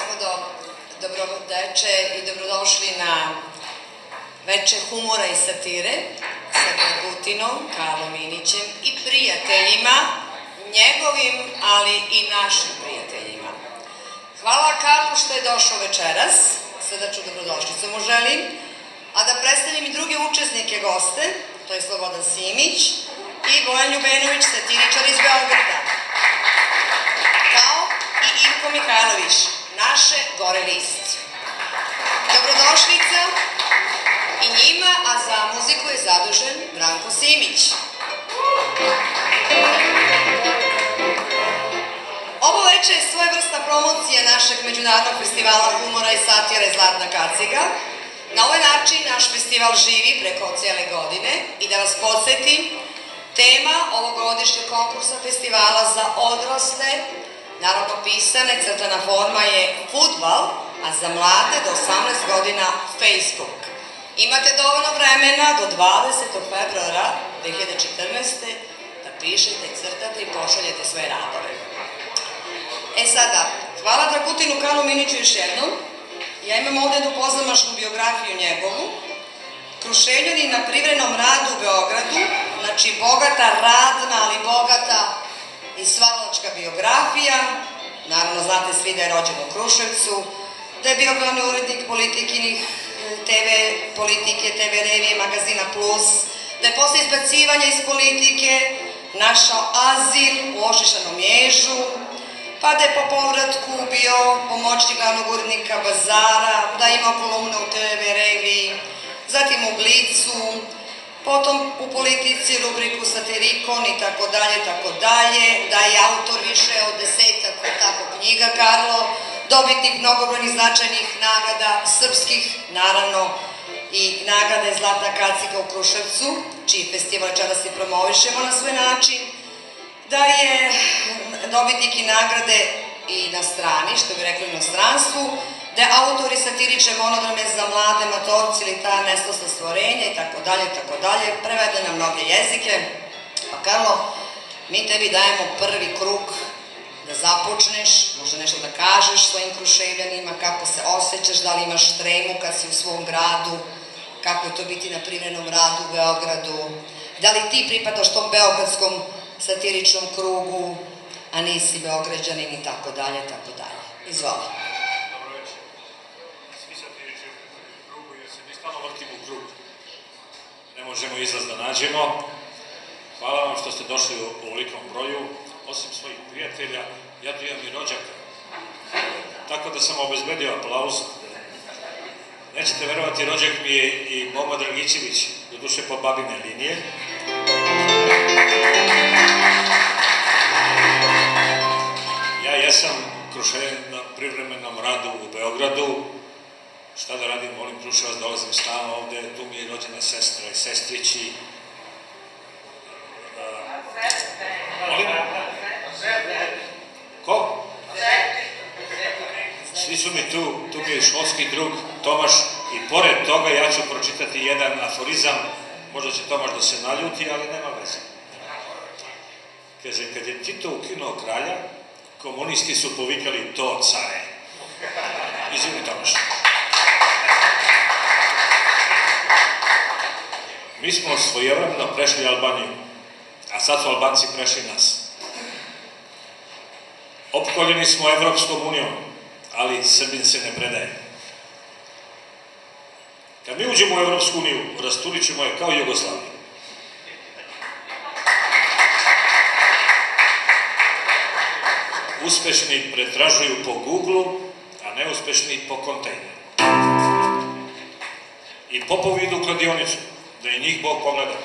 gospodo, dobroveče i dobrodošli na veče humora i satire sa Dragutinom, Karlom Minićem i prijateljima, njegovim, ali i našim prijateljima. Hvala Karlu što je došao večeras, srdačnu dobrodošlicu mu želim, a da predstavim i druge učesnike goste, to je Slobodan Simić i Bojan Ljubenović, satiričar iz Beograda, kao i Ivko Mihajlović, naše gore list. Dobrodošlica i njima, a za muziku je zadužen Branko Simić. Ovo veče je svojevrsna promocija našeg međunarodnog festivala humora i satire Zlatna kaciga. Na ovaj način naš festival živi preko cijele godine i da vas podsjetim, tema ovogodišnjeg konkursa festivala za odrasle, naravno pisana i crtana forma je fudbal, a za mlade do 18 godina Facebook. Imate dovoljno vremena do 20. februara 2014. da pišete, crtate i pošaljete svoje radove. E sada, hvala Dragutinu Karlu Miniću još jednom. Ja imam ovdje jednu pozamašnu biografiju njegovu. Kruševljanin na privremenom radu u Beogradu, znači bogata, radna, ali bogata i stvaralačka biografija. Naravno, znate svi da je rođen u Kruševcu, da je bio glavni urednik politikinih TV politike, TV revije, magazina Plus, da je posle izbacivanja iz politike našao azil u Ošišanom Ježu, pa da je po povratku bio pomoćnik glavnog urednika Bazara, da je imao kolumnu u TV reviji, zatim u Blicu, potom u politici rubriku Satirikon i tako dalje, da je autor više od 10 tako knjiga Karlo, dobitnik mnogobrojnih značajnih nagrada srpskih, naravno i nagrade Zlatna kaciga u Kruševcu, čiji festival večeras i promovišemo na svoj način, da je dobitnik i nagrade i na strani, što bi rekli u inostranstvu, da je autor i satiriče monodrame za mlade matorci ili ta nesnosna stvorenja i tako dalje, prevede na mnoge jezike. Pa Karlo, mi tebi dajemo prvi krug da započneš, možda nešto da kažeš svojim Kruševljanima, kako se osjećaš, da li imaš tremu kad si u svom gradu, kako je to biti na privremenom radu u Beogradu, da li ti pripadaš tom beogradskom satiričnom krugu, a nisi Beograđanin i tako dalje. Izvoli. Dobro večer. Svi satirični u krugu, jer se mi stalno vrtimo u krugu. Ne možemo izlaz da nađemo. Hvala vam što ste došli u ovolikom broju. Osim svojih prijatelja, ja tu imam i rođaka. Tako da sam obezbedio aplauz. Nećete verovati, rođak mi je i Boba Dragićević, do duše po babine linije. Ja jesam Kruševljanin na privremenom radu u Beogradu. Šta da radim, volim Kruševac, dolazim stalno ovde, tu mi je rođena sestra i sestrići. Molim? Ko? Svi su mi tu, tu mi je školski drug Tomaš i pored toga ja ću pročitati jedan aforizam, možda će Tomaš da se naljuti, ali nema veze. Kaže, kad je Tito ukinuo kralja, komunisti su povikali to care. Izvini Tomaš. Mi smo svojevremeno prešli Albaniju, a sad su Albanci prešli nas. Opkoljeni smo Evropskom unijom, ali Srbin se ne predaje. Kad mi uđemo u Evropsku uniju, rasturit ćemo je kao Jugoslaviju. Uspešni pretražuju po Google-u, a neuspešni po kontejneru. I popovi idu u kladionicu, da i njih Bog pogleda.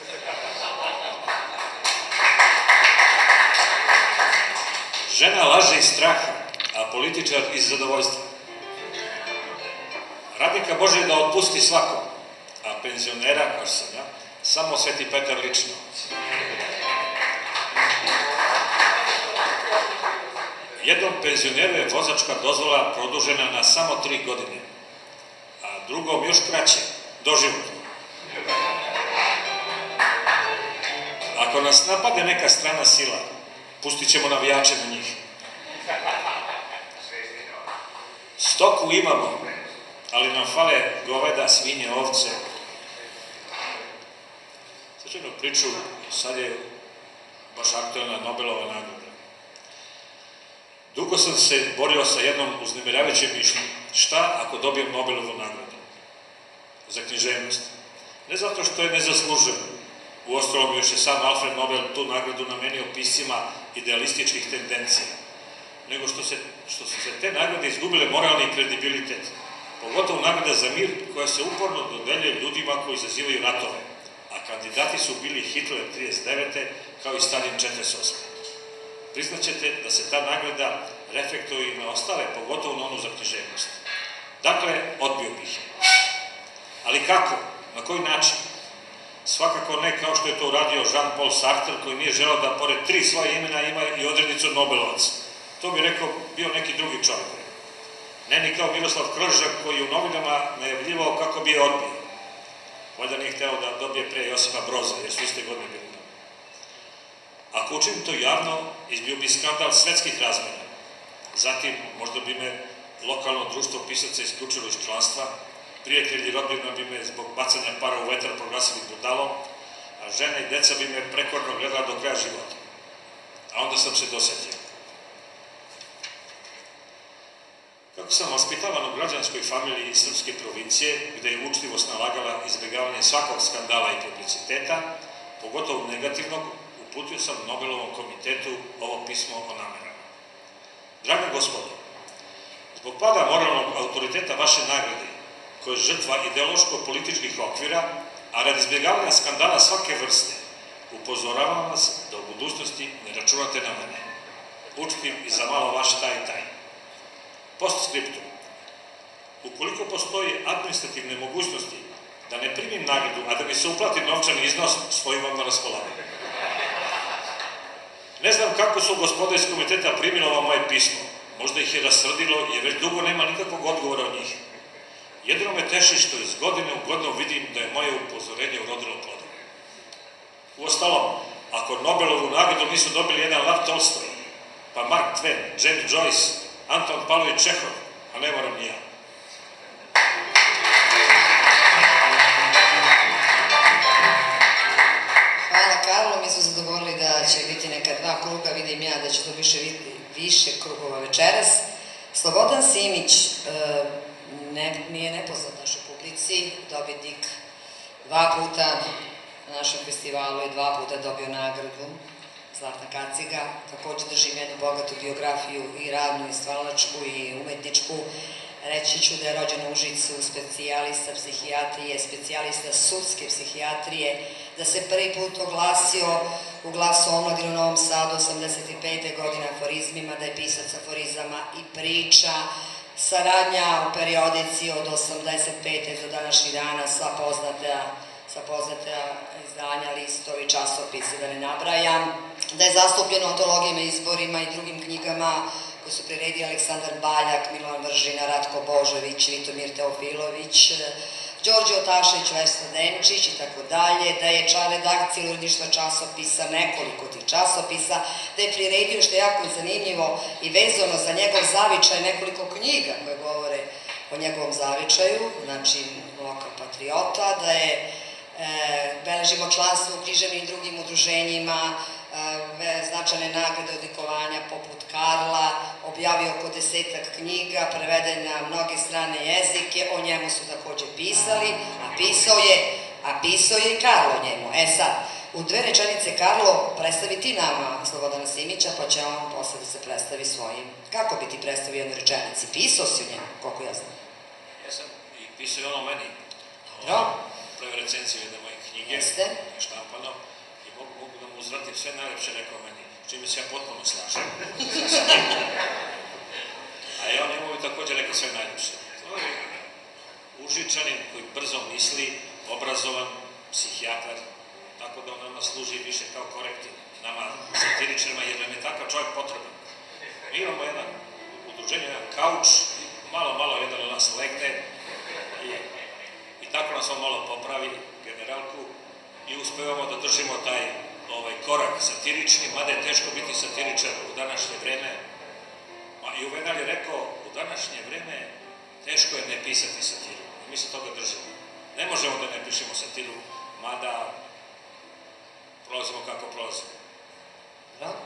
Žena laže iz straha, a političar iz zadovoljstva. Radnika može da otpusti svako, a penzionera, kao sam ja, samo Sveti Petar lično. Jednom penzioneru je vozačka dozvola produžena na samo 3 godine, a drugom još kraće, doživotno. Ako nas napade neka strana sila, pustit ćemo navijače na njih. Stoku imamo, ali nam fale goveda, svinje, ovce. Sad ću jednu priču, sad je baš aktualna Nobelova nagrada. Dugo sam se borio sa jednom uznemiravajućem mišljenjem. Šta ako dobijem Nobelovu nagradu za književnost? Ne zato što je ne zaslužujem. Uostalom još je sam Alfred Nobel tu nagradu namenio piscima idealističkih tendencija, nego što su se te nagrade izgubile moralni kredibilitet. Pogotovo nagrada za mir koja se uporno dodeljuje ljudima koji izazivaju ratove, a kandidati su bili Hitler 1939. kao i Stalin 1948. Priznaćete da se ta nagrada reflektuje i na ostale, pogotovo na onu za književnost. Dakle, odbio bih je. Ali kako? Na koji način? Svakako ne kao što je to uradio Jean-Paul Sartre, koji nije želeo da pored 3 svoje imena ima i odrednicu Nobelovac. To bi rekao bio neki drugi čovjek. Ne ni kao Miroslav Kržak, koji je u novinama najavljivao kako bi je odbio. Valjda nije hteo da dobije pre Josipa Broza, jer su iste godine bili. Ako učinim to javno, izbio bi skandal svetskih razmera. Zatim, možda bi me lokalno društvo pisaca isključilo iz članstva, prijatelji rodbina bi me zbog bacanja para u vetar proglasili budalom, a žena i deca bi me prekorno gledala do kraja života. A onda sam se dosetio. Kako sam vaspitavan u građanskoj familiji srpske provincije, gde je učljivost nalagala izbjegavanje svakog skandala i publiciteta, pogotovo negativnog, uputio sam Nobelovom komitetu ovo pismo o namerama. Draga gospodo, zbog pada moralnog autoriteta vaše nagrade, koja je žrtva ideološko-političkih okvira, a radi izbjegavanja skandala svake vrste, upozoravam vas da u budućnosti ne računate na mene. Učtim i za malo vaš taj i taj. Postskriptum. Ukoliko postoje administrativne mogućnosti da ne primim nagradu, a da mi se uplati novčani iznos, stojim vam na raspolaganju. Ne znam kako su gospoda iz komiteta primili ovo moje pismo. Možda ih je rasrdilo, jer već dugo nema nikakvog odgovora od njih. Jedino me teši što iz godine u godinu vidim da je moje upozorenje urodilo plodom. Uostalom, ako Nobelovu nagradu nisu dobili jedan Lev Tolstoj, pa Mark Twain, James Joyce, Anton Pavlović Čehov, a ne moram ni ja. Hvala Karlo, mi smo se dogovorili da će biti neka 2 kruga, vidim ja da će to više krugova večeras. Slobodan Simić nije nepoznat našoj publici, dobitnik 2 puta na našem festivalu i 2 puta dobio nagradu Zlatna kaciga. Također držim jednu bogatu biografiju i radnu, i stvaralačku, i umetničku. Reći ću da je rođen u Užicu, specijalista psihijatrije, specijalista sudske psihijatrije, da se prvi put oglasio u Glasu omladine u Novom Sadu 85. godine aforizmima, da je pisac aforizama i priča, saradnja u periodici od 85. do današnjih dana, sva poznata izdanja, listovi, časopisi, da ne nabrajam, da je zastupljen antologijama, izborima i drugim knjigama koji su priredili Aleksandar Baljak, Milovan Vržina, Ratko Božović, Vitomir Teofilović, Đorđe Otašević, Vesna Demčić i tako dalje, da je član redakcije uredništva časopisa, nekoliko tih časopisa, da je priredio, što je jako zanimljivo i vezano za njegov zavičaj, nekoliko knjiga koje govore o njegovom zavičaju, znači Lokal patriota, da je beležimo članstvo u književnim i drugim udruženjima, značajne nagrade, odlikovanja poput Karla, objavio oko 10-ak knjiga, preveden na mnoge strane jezike, o njemu su takođe pisali, a pisao je i Karlo o njemu. E sad, u 2 rečenice Karlo, predstavi ti nama Slobodana Simića, pa će on posle da se predstavi svojim. Kako bi ti predstavio jednu rečenici? Pisao si o njemu, koliko ja znam. Ja sam i pisao i ono meni. Dobro. Prve recencije jedne moje knjige, je štampano, i mogu da mu uzvratim sve najlepše rekao meni, čime se ja potpuno slažem. A i on njemu bi također rekao sve najlepše. To je Užičanin koji brzo misli, obrazovan, psihijatar, tako da on nama služi više kao korektiv, nama satiričarima, jer nam je takav čovjek potreban. Mi imamo jedan udruženje, jedan kauč, malo jedan od nas legne i tako nas on malo popravi, generalku, i uspevamo da držimo taj korak satirični, mada je teško biti satiričar u današnje vreme. I Uvenal je rekao, u današnje vreme teško je ne pisati satiru. Mi se toga držimo. Ne možemo da ne pišemo satiru, mada prolazimo kako prolazimo. Bravo.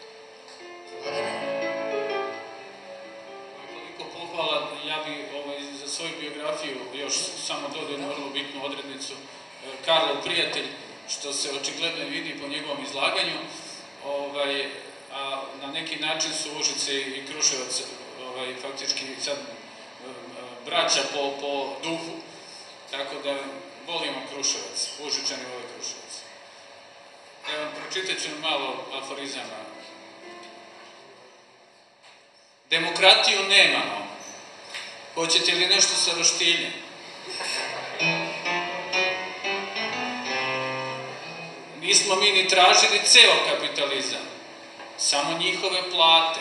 Toliko pohvala, ja bi za svoju biografiju još samo dodao jednu vrlo bitnu odrednicu. Karlov prijatelj, što se očigledno vidi po njegovom izlaganju, a na neki način su Užice i Kruševac faktički sad braća po duhu, tako da volimo Kruševac, Užičani vole Kruševac. Evo, pročitat ću malo aforizama. Demokratiju nemamo. Hoćete li nešto sa roštiljem? Nismo mi ni tražili ceo kapitalizam, samo njihove plate.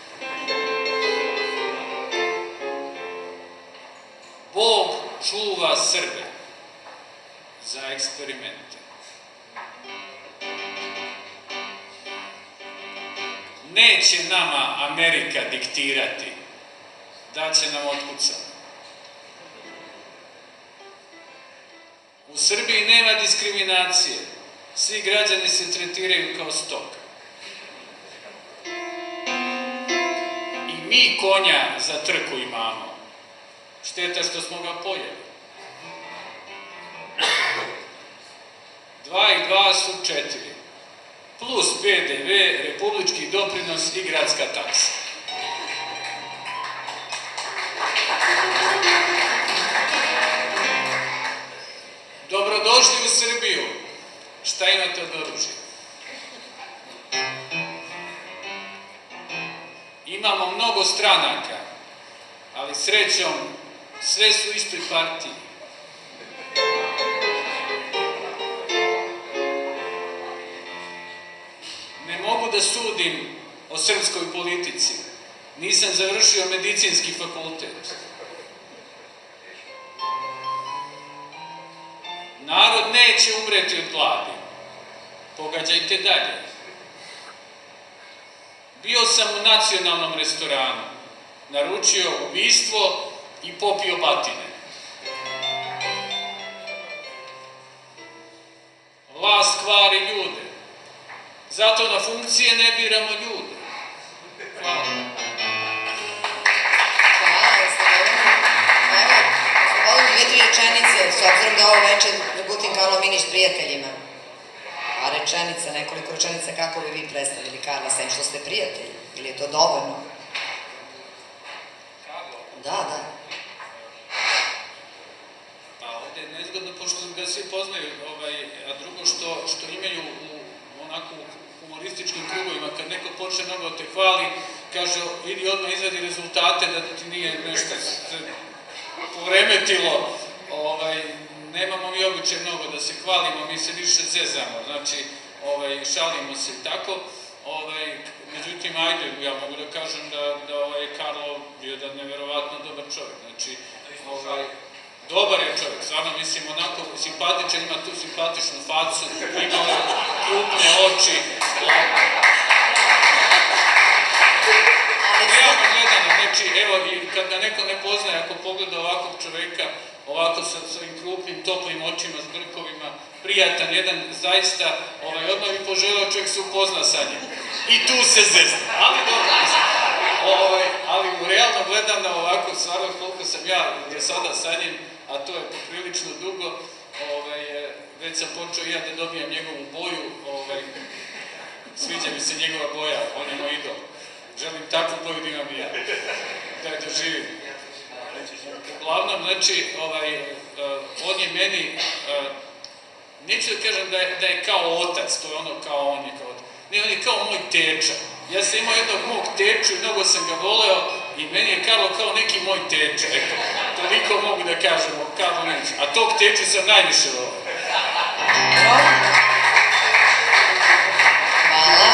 Bog čuva Srbe za eksperimente. Neće nama Amerika diktirati, da će nam otkucati. U Srbiji nema diskriminacije, svi građani se tretiraju kao stoka. I mi konja za trku imamo, šteta što smo ga pojeli. 2 i 2 su 4. Plus PDV, republički doprinos i gradska taksa. Dobrodošli u Srbiju. Šta imate od oružja? Imamo mnogo stranaka, ali srećom sve su u istoj partiji. Ne mogu da sudim o srpskoj politici. Nisam završio medicinski fakultet. Narod neće umreti od gladi. Pogađajte dalje. Bio sam u nacionalnom restoranu, naručio ubistvo i popio batine. Vlast kvari ljude. Zato na funkcije ne biramo ljude. Hvala. Volim 2-3 rečenice, s obzirom da ovo večer Dragutin Karlo Minić prijateljima. A rečenica, nekoliko rečenica, kako bi vi predstavili Karla, sem što ste prijatelji? Ili je to dovoljno? Karlo? Da. Pa ovdje je nezgodno, pošto ga svi poznaju, a drugo što imaju u onako humorističkim krugovima, kad neko počne mnogo te hvali, kaže, idi odmah izvadi rezultate da ti nije nešto poremetilo. Nemamo mi običaj mnogo da se hvalimo, mi se više zezamo, znači šalimo se i tako. Međutim, ajde, ja mogu da kažem da je Karlo bio jedan neverovatno dobar čovjek, znači dobar je čovjek, stvarno mislim onako simpatičan, ima tu simpatičnu facu, ima krupne oči. Realno gledano, znači evo i kad ga neko ne poznaje, ako pogleda ovakvog čoveka, ovako sa svojim krupnim, toplim očima, s brkovima, prijatan, jedan zaista, odmah bi poželeo čovjek se upozna sa njim. I tu se zezna, ali dobro, ali u realno gledano ovako, stvarno koliko sam ja do sada sa njim, a to je poprilično dugo, već sam počeo i ja da dobijam njegovu boju, sviđa mi se njegova boja, on je moj idol. Želim takvu boju da imam i ja, da je doživim. Uglavnom, znači, on je meni, neću da kažem da je kao otac, to je ono kao on je kao otac. Ne, on je kao moj teča. Ja sam imao jednog mog teču i mnogo sam ga voleo i meni je Karlo kao neki moj teča, eto. Toliko mogu da kažem o Karlo Miniću. A tog teču sam najviše voleo. Hvala.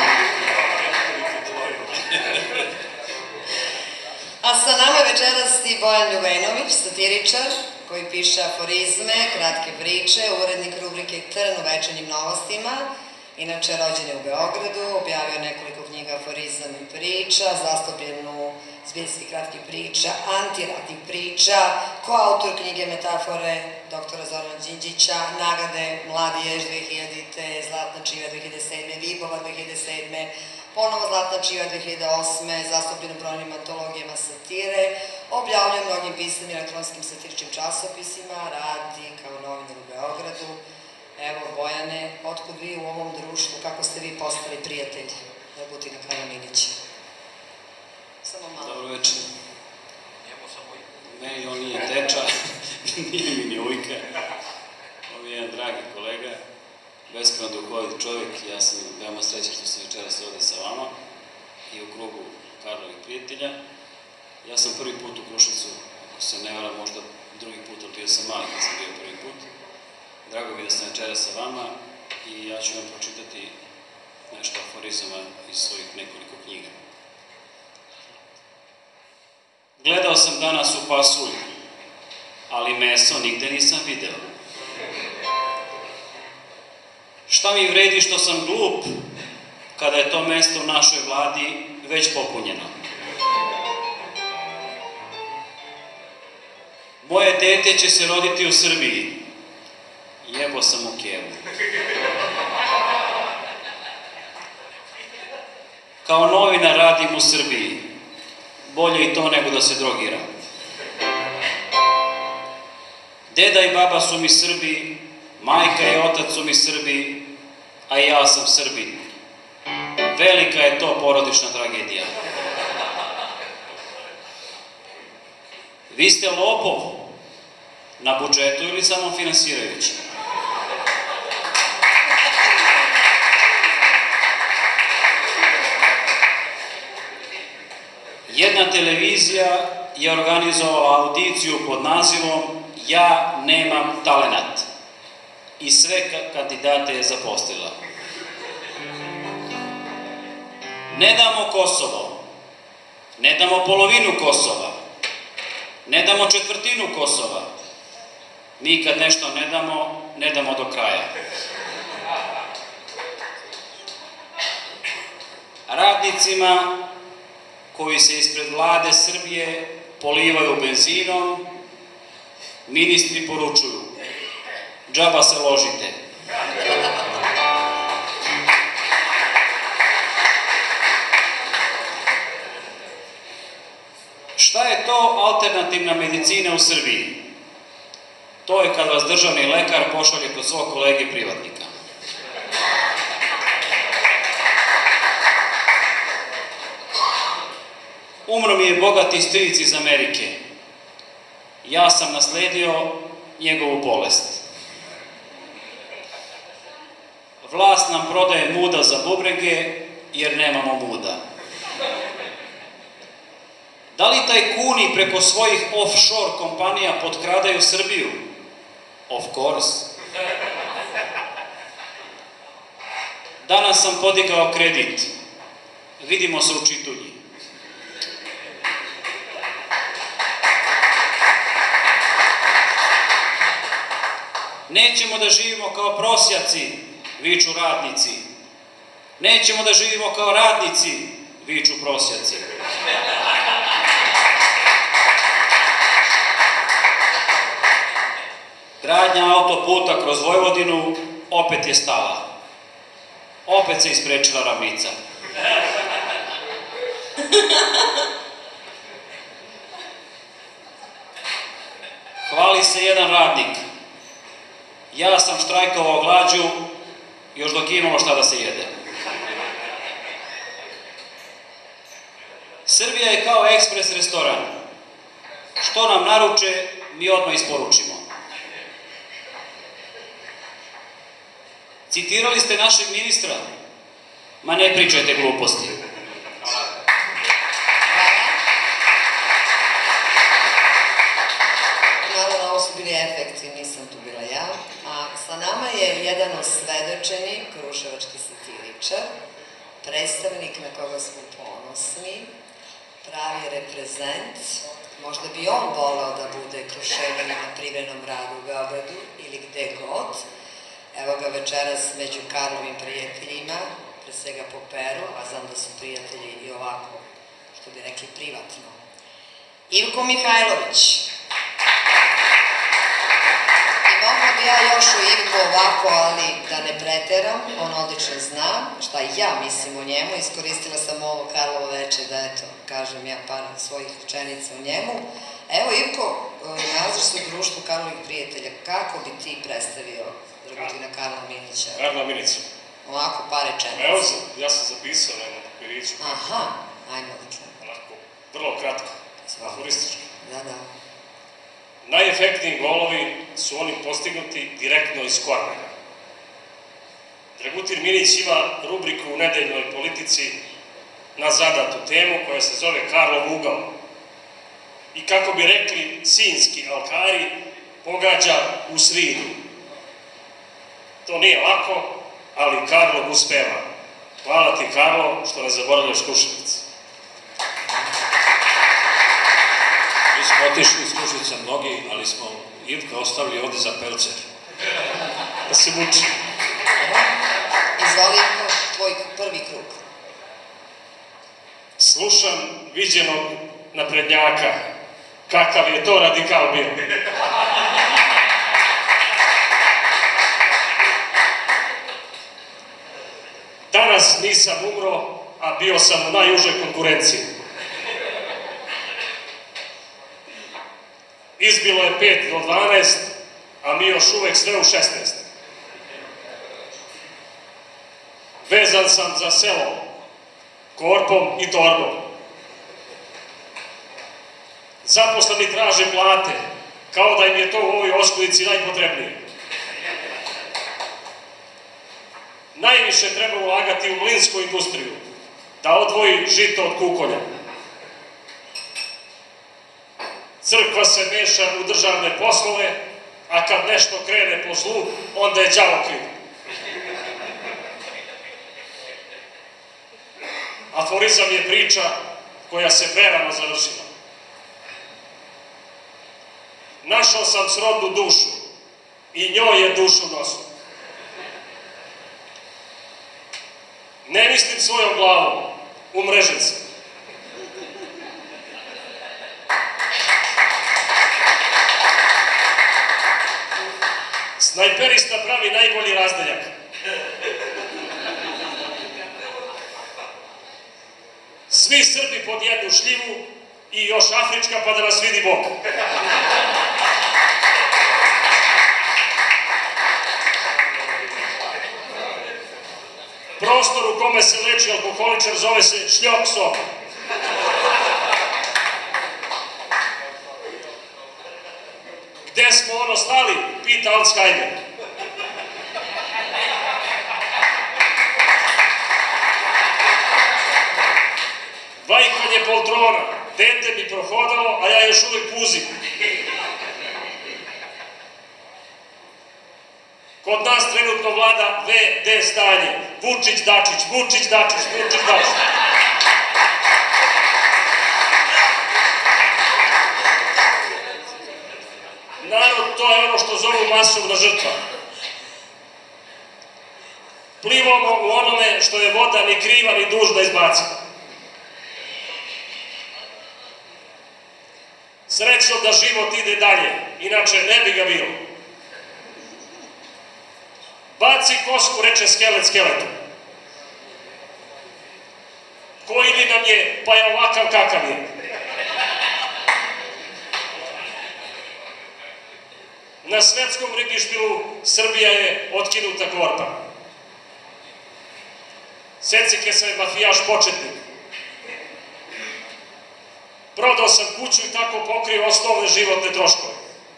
A sa nama je večeras i Bojan Ljubenović, satiričar, koji piše aforizme, kratke priče, urednik rubrike Trn u večernjim novostima, inače rođen je u Beogradu, objavio nekoliko knjiga aforizama i priča, zastupljen u zbirskih kratkih priča, antiratnih priča, koautor knjige Metafore doktora Zorana Đinđića, nagrade Mladi jež 2000-te, Zlatna čiva 2007. Vibova 2007. Ponovo Zlatna čiva 2008. Zastupljen u brojnim antologijama satire, objavljen u mnogim pisanim elektronskim satiričkim časopisima, radi kao novinar u Beogradu. Evo, Bojane, otkud vi u ovom društvu, kako ste vi postali prijatelj Dragutina Karaminića? Samo malo. Dobro večer. Ne, on nije teča, nije mi ni ujka. On je jedan dragi kolega, beskreno duhovit čovjek. Ja sam veoma srećan što sam večeras ovde sa vama i u krugu Karlovih prijatelja. Ja sam prvi put u Kruševcu, ako se ne varam, možda drugi put, ali bio sam mali kad sam bio prvi put. Drago mi je da sam večeras sa vama i ja ću vam pročitati nešto aforizama iz svojih nekoliko knjiga. Gledao sam danas u pasulj, ali meso nigde nisam video. Šta mi vredi što sam glup, kada je to mesto u našoj vladi već popunjeno? Moje dete će se roditi u Srbiji. Jebo sam u kevu. Kao novinar radim u Srbiji. Bolje i to nego da se drogiram. Deda i baba su mi Srbi, majka i otac su mi Srbi, a i ja sam Srbin. Velika je to porodična tragedija. Vi ste lopov na budžetu ili samo finansirajući? Jedna televizija je organizovala audiciju pod nazivom Ja nemam talenat i sve kandidate je zaposlila. Ne damo Kosovo, ne damo polovinu Kosova, ne damo četvrtinu Kosova. Mi kad nešto ne damo do kraja. Radnicima koji se ispred vlade Srbije polivaju benzinom, ministri poručuju: džaba se ložite. Šta je to alternativna medicina u Srbiji? To je kad vas državni lekar pošalje kod svog kolege privatnika. Umro mi je bogati stric iz Amerike. Ja sam nasledio njegovu bolest. Vlast nam prodaje muda za bubrege, jer nemamo muda. Da li tajkuni preko svojih offshore kompanija potkradaju Srbiju? Of course. Danas sam podigao kredit. Vidimo se u Čitulji. Nećemo da živimo kao prosjaci, viču radnici. Nećemo da živimo kao radnici, viču prosjaci. Gradnja autoputa kroz Vojvodinu opet je stala. Opet se isprečila ravnica. Hvali se jedan radnik. Ja sam štrajkovao glađu još dok je imalo šta da se jede. Srbija je kao ekspres restoran. Što nam naruče, mi odmah isporučimo. Citirali ste našeg ministra? Ma ne pričajte gluposti. Naravno, ovo su bili efekti, nisam tu bila ja. A sa nama je jedan osvedočeni kruševački satiričar, predstavnik na koga smo ponosni, pravi reprezent. Možda bi on volao da bude Kruševljanin na privremenom radu u Beogradu ili gde god. Evo ga večeras među Karlovim prijateljima, pre svega po Peru, a znam da su prijatelji i ovako, što bi rekli, privatno. Ivko Mihajlović. I mogla bi ja još o Ivku ovako, ali da ne preteram, on odlično zna šta ja mislim o njemu. Iskoristila sam ovo Karlovo veče da, eto, kažem ja par svojih rečenica o njemu. Evo, Ivko, nalaziš se u društvu Karlovih prijatelja. Kako bi ti predstavio Dragutina Karla Minića? Karla Minića. Ovako, par rečenica. Evo, ja sam zapisao na papiriću. Aha, ajmo dakle. Onako, vrlo kratko, aforistički. Da, da. Najefektniji golovi su oni postignuti direktno iz kornera. Dragutin Minić ima rubriku u nedeljnoj politici na zadatu temu koja se zove Karlov ugao. I kako bi rekli sinjski alkari, pogađa u sridu. To nije lako, ali Karlov uspeva. Hvala ti, Karlo, što ne zaboravljaš Kruševac. Mi smo otišli iz Kruševica mnogi, ali smo Ivka ostavili ovde za pelcer. Da se muči. Izvoli, Ivko, tvoj prvi krug. Slušam viđenog naprednjaka. Kakav je to radikal bio. Danas nisam umro, a bio sam u najužoj konkurenciji. Izbilo je 5 do 12, a mi još uvek sve u 16. Vezan sam za selo, korpom i torbom. Zaposleni traže plate, kao da im je to u ovoj oskudici najpotrebnije. Najviše treba ulagati u mlinsku industriju, da odvoji žito od kukolja. Crkva se meša u državne poslove, a kad nešto krene po zlu, onda je đavo kriv. Aforizam je priča koja se prerano završila. Našao sam srodnu dušu i njoj je dušu nosu. Ne mislim svojom glavom, umrežen sam. Snajperista pravi najbolji razdeljak. Svi Srbi pod jednu šljivu i još afrička pa da nas vidi Bog. Prostor u kome se leči alkoholičar zove se šljok soba. Gde smo ono stali, pita Alzheimer. Vajkanje poltrona, dete mi prohodalo, a ja još uvek puzim. Kod nas trenutno vlada VD stanje. Vučić, Dačić, Vučić, Dačić, Vučić, Dačić. Narod, to je ono što zovu masovna žrtva. Plivamo u onome što je voda ni kriva ni dužna izbaci. Srećno da život ide dalje, inače ne bi ga bilo. Baci kosku, reče skelet skeletu. Koji li nam je, pa je ovakav kakav je. Na svetskom ribišpilu Srbija je otkinuta korpa. Secikesa je mafijaš početnik. Prodao sam kuću i tako pokrio osnovne životne troškove.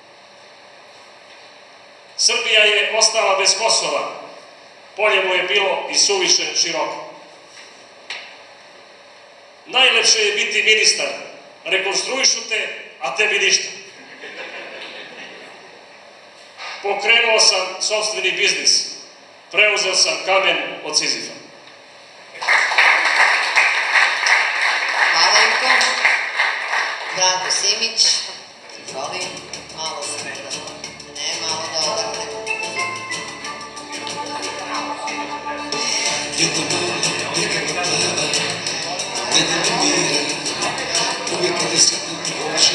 Srbija je ostala bez Kosova. Polje mu je bilo i suviše široko. Najlepše je biti ministar. Rekonstruišu te, a tebi ništa. Pokrenuo sam sopstveni biznis. Preuzeo sam kamen od Sizifa. Hvala, Ivko. Branko Simić, voli, malo sreda. Ne, malo da odakle. Jedna mala, nekako plava, ne da mi mira, uvijek kada sretnem prođe,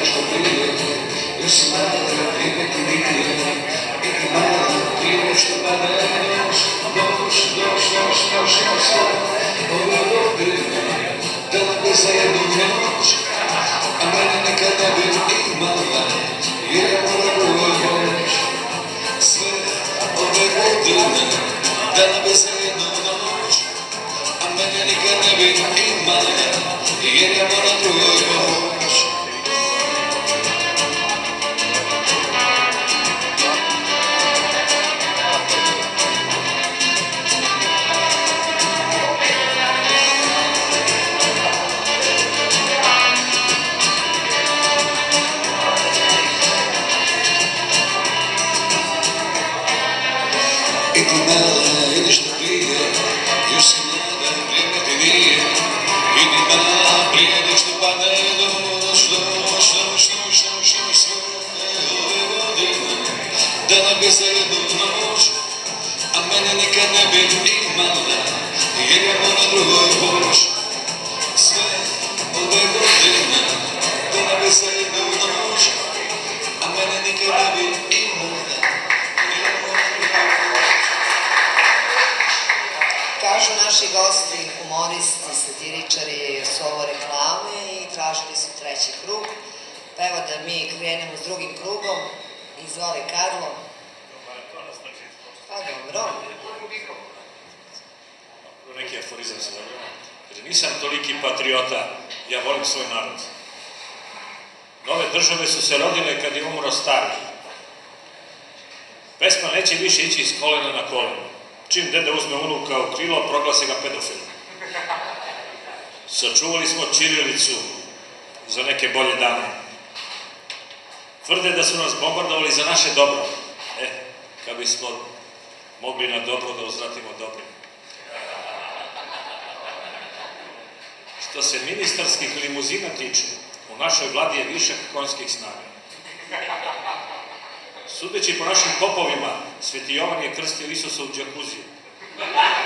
nešto prije, još si mala, vrijeme ti nije. Idi mala, prije nešto pada noć, ove godine, da nam bi za jednu noć, a mene nikad ne bi imala, jer ja moram drugoj moć. Sve ove godine, da nam bi za jednu noć, a mene nikad ne bi imala, jer ja moram drugoj moć. Idi mala, idi što prije, još si mlada, vrijeme ti nije. Idi mala, prije nek što padne noć, sve ove godine, dala bi za jednu noć, a mene nikad ne bi imala, jer ja moram drugoj poć. Sve ove godine, dala bi za jednu noć, a mene nikad ne bi imala, jer ja moram drugoj poć. Kažu naši gosti, humoristi, satiričari, su ovo reklame i tražili su treći krug. Pa evo da mi krenemo s drugim krugom. Izvoli, Karlo. Pa dobro. Neki aforizam se dobro. Kaže, nisam toliki patriota, ja volim svoj narod. Nove države su se rodile kad je umro stari. Pesma neće više ići iz kolena na koleno. Čim dede uzme unuka u krilo, proglase ga pedofilom. Sačuvali smo ćirilicu za neke bolje dane. Tvrde da su nas bombardovali za naše dobro. Kad bismo mogli na dobro da uzvratimo dobrim. Što se ministarskih limuzina tiče, u našoj vladi je višak konjskih snaga. Sudeći po našim popovima, Sveti Jovan je krstio Isusa u džakuziju.